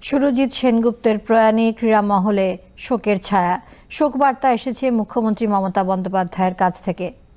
সুরজিৎ সেনগুপ্তের প্রয়াণে ক্রীড়া মহলে শোকের ছায়া। শোকবার্তা এসেছে মুখ্যমন্ত্রী মমতা বন্দ্যোপাধ্যায়ের কাছ থেকে।